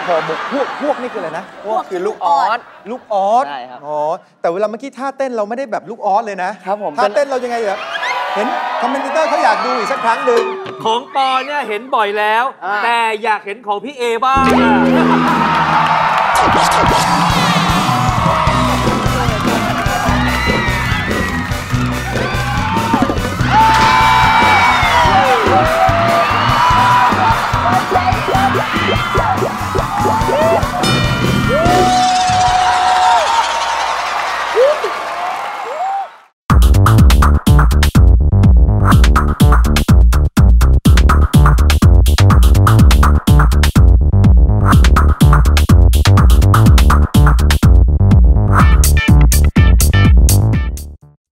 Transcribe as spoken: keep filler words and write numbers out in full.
ห่อหมกพวกพวกนี่คืออะไรนะพวกคือลูกออสลูกออสใช่ครับอ๋อแต่เวลาเมื่อกี้ท่าเต้นเราไม่ได้แบบลูกออสเลยนะครับผมท่าเต้นเรายังไงเหรอเห็นคอมเมนเตอร์เขาอยากดูอีกสักครั้งหนึ่งของปอเนี่ยเห็นบ่อยแล้วแต่อยากเห็นของพี่เอบ้าง